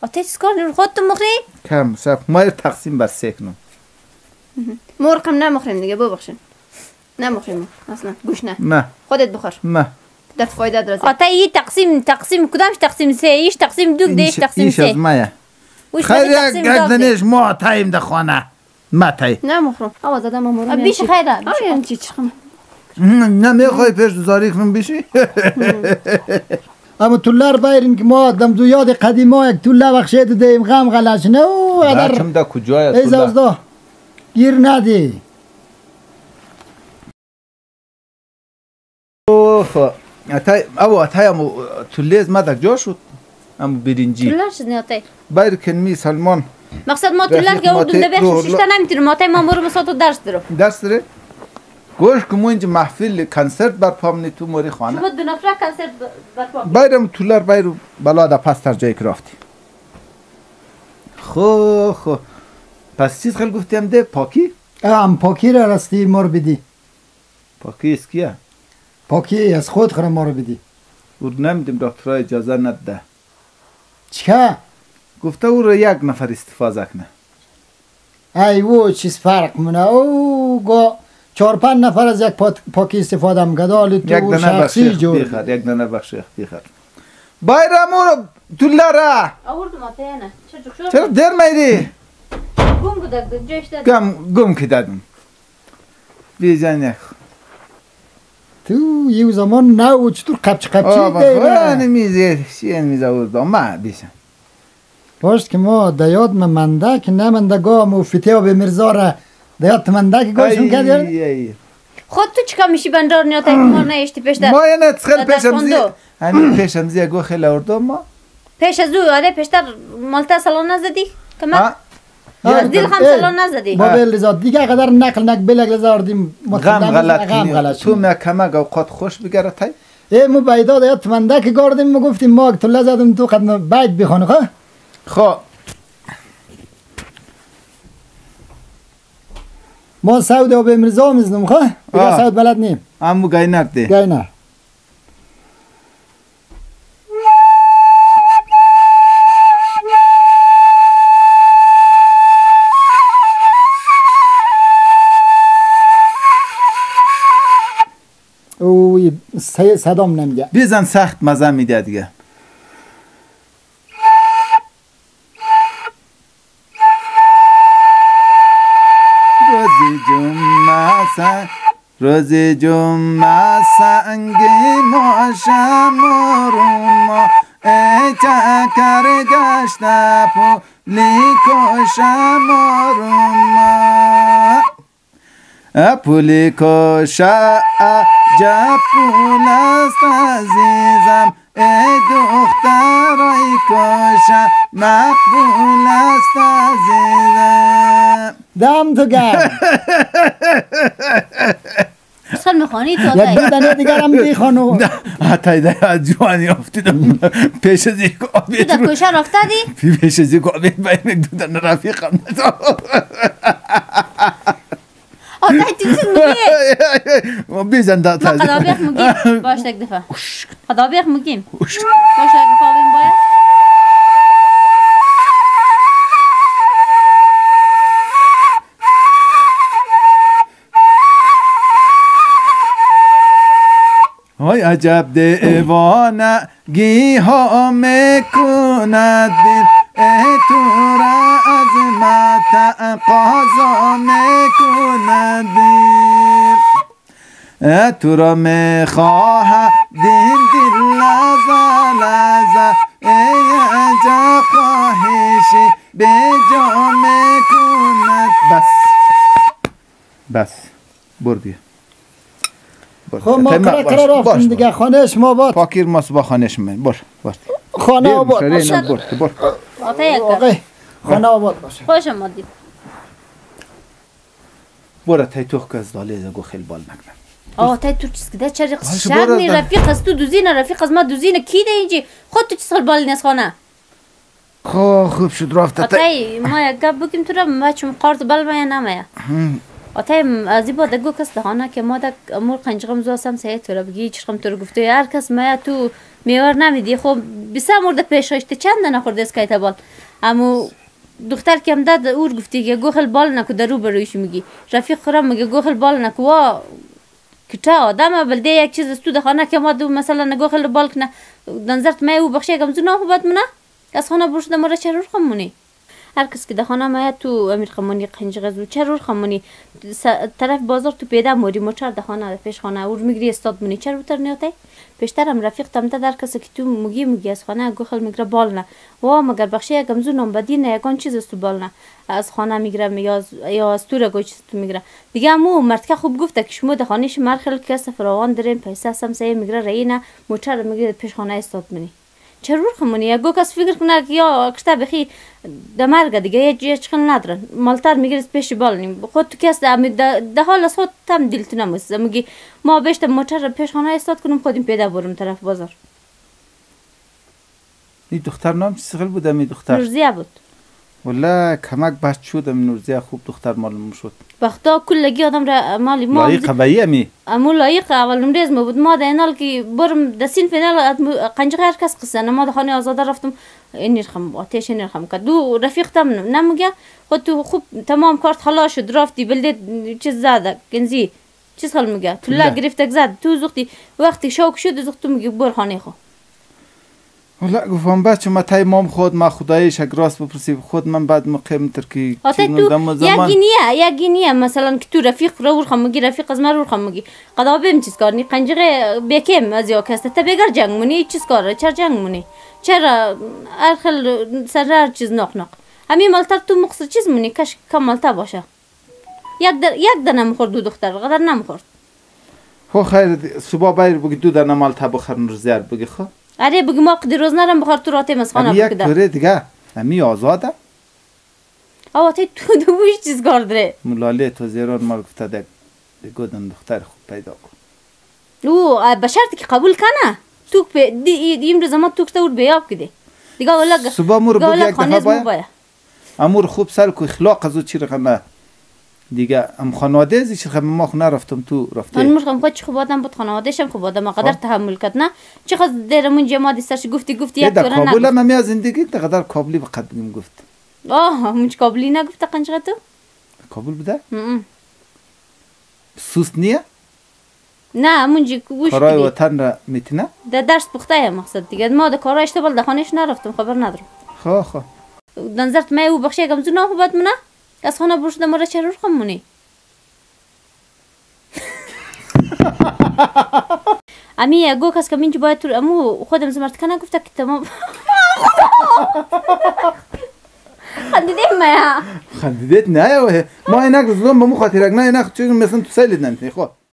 آتای چیز کار خودت مخری؟ کم صف ما تقسیم بر 3 کنم. مرغم نمخریم دیگه ببخشین. نمخریم اصلا گوش نه. خودت بخور. نه. در فایده درازه. آتای تقسیم کدامش تقسیم 3 ایش تقسیم 2 دیش تقسیم 3. ایش از مایه. خیر یک دنیش ما تایم در خانه. ما تای. نمخرم. آواز دادم مرغ. بیش خیره. بیش چی چخم. نه میخوای پیش دوزاری کنم بیشی؟ اما تولار بايرن ما دم دو یاد قدیما یک توله بخشید دیم غم غلش نه او ادر چم دا کجای توله ایزاز دا گیر ندی اوف اتای امو توله ما دک جا شد امو برینجی تولار شد نه اتای بایر کنمی سلمان مقصد ما تولار که اردم ده بخش ششتا نمیتونم اتای ما برو مساتو درس داره گوش که ما اینجا محفل کنسرت برپا منی تو موری خانه شما 2 نفره کنسرت برپا بایرم تولار بایرو بلا دا پس تر جایی کرافتی خو پس چیز خیلی گفتیم ده پاکی؟ پاکی را راستی ما رو بدی پاکی از کیه؟ پاکی از خود خرم ما رو بدی او نمیدیم دکترها اجازه نده چه؟ گفته او رو 1 نفر استفاده کنه ای او چیز فرق منه او گو 4-5 نفر از یک پاکی استفاده میکرد حالی تو شخصی جور یک دانه بخشیخ بیخر بایرم او تولاره آوردم اتای نه چرا در میری؟ گم بودک جایش دادم گم که دادم بیزن یک تو یه زمان نه چطور قبچ دیگه نمیزه شیین میزه اوردم ما بیشن باشه که ما دیاد منده که نمنده گاه موفیته و به مرزاره دیاد منده که گاهشون کردی خود تو چکا میشی بندار نیاتا که ما نیشتی پیش در ما یه نه خیلی پیشمزی همین پیشمزی گو خیلی اوردم ما پیش از او آره پیشتر مالتا سالان نزدی؟ که من از دیل خم سالان نزدی با بیل رزاد دیگه قدر نقل بلگ لزاردیم غم غلط تو مکمه اوقات خوش بگره تای مو بیدا دیاد منده که گاردیم ما گفتیم ما تو لزادم تو قدم بیت بخونه خواه ما سعود و به مرزا میزنم خواه دیگه سعود بلد نیم امو گاینر ده گاینر اوی صدام نمیده بیزن سخت مزه میده دیگه روزی جمعه سنگی ما شمارم ای چکر گشته پولی کشمارم پولی کشه عجب پول است عزیزم ای دخترای کشه مقبول است عزیزم دم تو گرم سال میخوانی تو یک دو دیگر هم بیخوانو حتی از جوانی افتیدم پیش از یک آبید تو در کشن افتادی؟ پیش از یک آبید باید یک دو دن رفیقم آتای تو چیز میگی؟ بیزن دا تازه ما قدابیخ مگیم باش یک دفعه قدابیخ مگیم باش یک دفعه بیم باید های عجب دیوانگی ها میکند دل ای تو را عظمت قضا میکند دل تو را میخواهد دل لذا لذا ای عجب خواهشی به جا میکند بس برو بیا خب ما کرا رفتیم دیگه خانهش ما باد پاکیر ما با خانهش من بر خانه آباد بر آقای خانه آباد باشه خوش آمدید برو تای تو که از داله گو خیلی بال نکنم تای تو چیز که ده چه شرمی رفیق از تو دوزینه رفیق از ما دوزینه کی ده اینجی خود تو چیز خیلی بال نیست خانه خوب شد رفت تای ما یک گپ بگیم تو را بچم قارت بل باید نمایه آتای از این باده گو کس دهانه که ما دک امور قنجقم زوستم سه تو را بگی چشم تو رو گفته هر کس ما تو میوار نمیدی خب بیسه مورد پیشایشته چند نخورده اسکایت بال امو دختر که هم داد اور گفتی که گوخل بال نکو درو برویش میگی رفیق خورم میگه گوخل بال نکو وا کتا آدم بلده یک چیز استو دخانه که ما دو مثلا نگوخل بال کنه نظرت ما او بخشی کم زو نخوبت منه از خانه برشده مرا چرور خمونی هر کس که دخانه ما تو امیر خمونی قنجغزو چرور خمونی طرف بازار تو پیدا موری موچار دخانه پیش خانه اور میگری استاد منی چرور تر نیاته پیشترم رفیق تمتا در کسی که تو مگی از خانه گوخل میگره بال نه وا مگر بخشی یکم زو نام بدی نه یکان چیز استو بال نه از خانه میگره یا از تو رگو چیز تو میگره دیگه مو مرتکه خوب گفته که شما دخانهش مرخل کس فراوان دارین پیسه سمسه میگره رینه موچار میگره پیش خانه استاد منی چرور خمونی یا گو کس فکر کنه که یا کشته بخی دمرگه دیگه یه چخن ندارن مالتر میگیرست پیش بال نیم خود تو کس ده حال از خود تم دیلت نموست میگی ما بشتم موتر پیش خانه استاد کنم خودیم پیدا برم طرف بازار این دختر نام چی سخل بودم این دختر؟ نورزیه بود والله کمک بحث شدم نورزیه خوب دختر معلوم شد وقتا کلگی آدم را مالی ما لایق بایی امی امو لایق اول نمریز ما بود ما دینال که برم دسین فینال قنجه هر کس قصه ما خانه آزاده رفتم نرخم آتش نرخم که دو رفیق تم نمیگه خود تو خوب تمام کارت خلاص شد رفتی بلده چیز زده کنزی چیز خال میگه تو لا گرفتک زد تو زختی وقتی شوک شد زختو میگه بر خانه خو والله گفتم بچه ما تای مام خود ما خدایش راست بپرسی خود من بعد مقیم ترکی یگینیه مثلا که تو رفیق رو خمگی رفیق از من رو خمگی قدا بهم چیز کار نی قنجره بکم از یا کسته تا بگر جنگ مونی چیز کاره چرا جنگ مونی چرا ارخل سر چیز ناق همین مالتر تو مقصر چیز مونی کش کم مالتا باشه یک دنه مخورد دو دختر قدر نمخورد خو خیر صبح بایر بگی دو دنه مالتا بخور نورزیار بگی خو اره بگی ما قدر روز نرم بخور تو راته مسخانه بکده یک طوره دیگه امی آزاده آواته تو دوش چیز کار داره ملاله تو زیران ما گفته ده گودن دختر خوب پیدا کن او بشرط که قبول کنه تو این روز ما تو کشته ور بیاب کده دیگه اولا صبح مور بگی یک دفعه باید امور خوب سر کو اخلاق از او چی رقمه دیگه ام خانواده ازی چی رقمه ما خونه رفتم تو رفته من مرخم خود چی خوب آدم بود خانواده شم خوب آدم قدر تحمل کرد نه چی خواست دیرمون جماعتی سرش گفتی یک طوره نگفت کابل هم از زندگی قدر کابلی بقد بگیم گفت منچ کابلی نگفته قنجغه تو کابل بوده؟ سوست نیه؟ نه منجی گوش کارای وطن را میتونه؟ در درس پخته ای مقصد دیگه ما در کارای اشتبال در خانهش نرفتم خبر ندارم خو نظرت ما او بخشی اگم زور نخوبت منه از خانه برشده مرا چرور خمونی امی گو کس که منجی باید تو امو خودم زمرت کنه گفته که تمام خندیدیم ما خندیدت نه ما اینک روزون با مو خاطرک نه اینک چون مثلا تو سیلید نمیتونی خب